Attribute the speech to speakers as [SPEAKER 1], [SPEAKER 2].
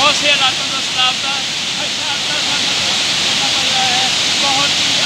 [SPEAKER 1] बहुत से इलाकों में सैलाब का करना पड़ रहा है। बहुत